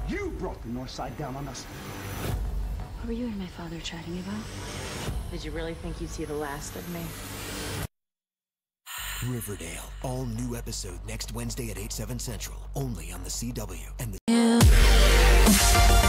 You brought the North Side down on us. What were you and my father chatting about? Did you really think you'd see the last of me? Riverdale, all new episode next Wednesday at 8/7 Central, only on the CW and the